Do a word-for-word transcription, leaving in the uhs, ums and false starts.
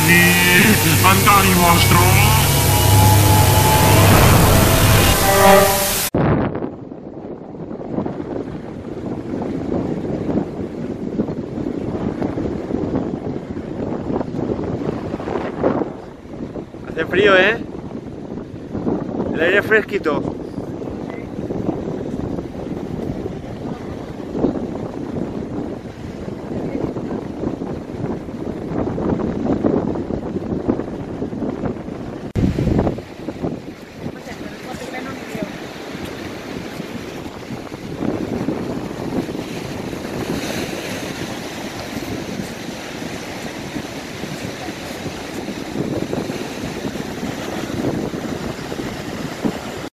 anni, andani vostro. Hace frío, ¿eh? El aire es fresquito.